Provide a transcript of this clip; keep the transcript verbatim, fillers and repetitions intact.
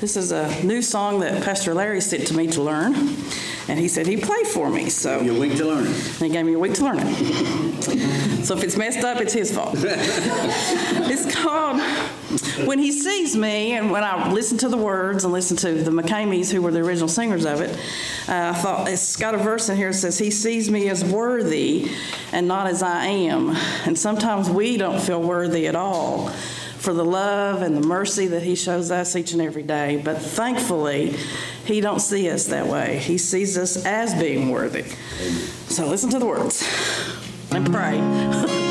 This is a new song that Pastor Larry sent to me to learn, and he said he'd play for me. So you a week to learn it. He gave me a week to learn it. So if it's messed up, it's his fault. It's called When He Sees Me, and when I listened to the words and listened to the McCameys, who were the original singers of it, uh, I thought it's got a verse in here that says, He sees me as worthy and not as I am. And sometimes we don't feel worthy at all for the love and the mercy that He shows us each and every day. But thankfully, He don't see us that way. He sees us as being worthy. So listen to the words and pray.